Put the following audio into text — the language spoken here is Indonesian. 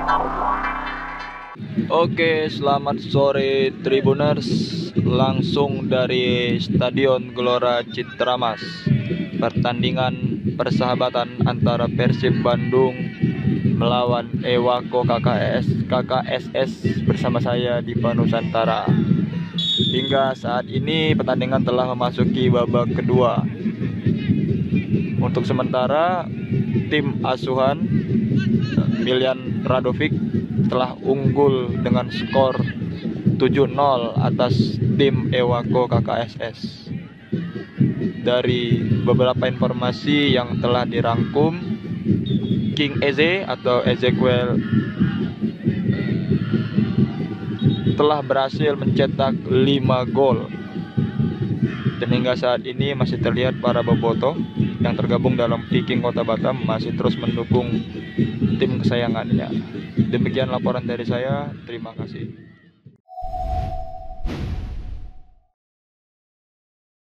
Oke, selamat sore Tribuners. Langsung dari Stadion Gelora Citramas, pertandingan persahabatan antara Persib Bandung melawan Ewako KKSS bersama saya di Nusantara. Hingga saat ini pertandingan telah memasuki babak kedua. Untuk sementara tim asuhan Miljan Radovic telah unggul dengan skor 7-0 atas tim Ewako KKSS. Dari beberapa informasi yang telah dirangkum, King Eze atau Ezekiel telah berhasil mencetak 5 gol. Dan hingga saat ini masih terlihat para bobotoh yang tergabung dalam Viking Kota Batam masih terus mendukung tim kesayangannya. Demikian laporan dari saya, terima kasih.